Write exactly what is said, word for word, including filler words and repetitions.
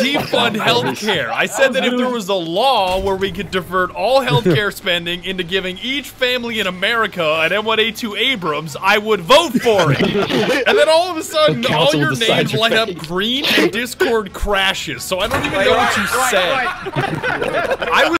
defund healthcare. I said that if there was a law where we could divert all healthcare spending into giving each family in America an M one A two Abrams, I would vote for it. And then all of a sudden, all your names light up green and Discord crashes. So I don't even know what you said. I was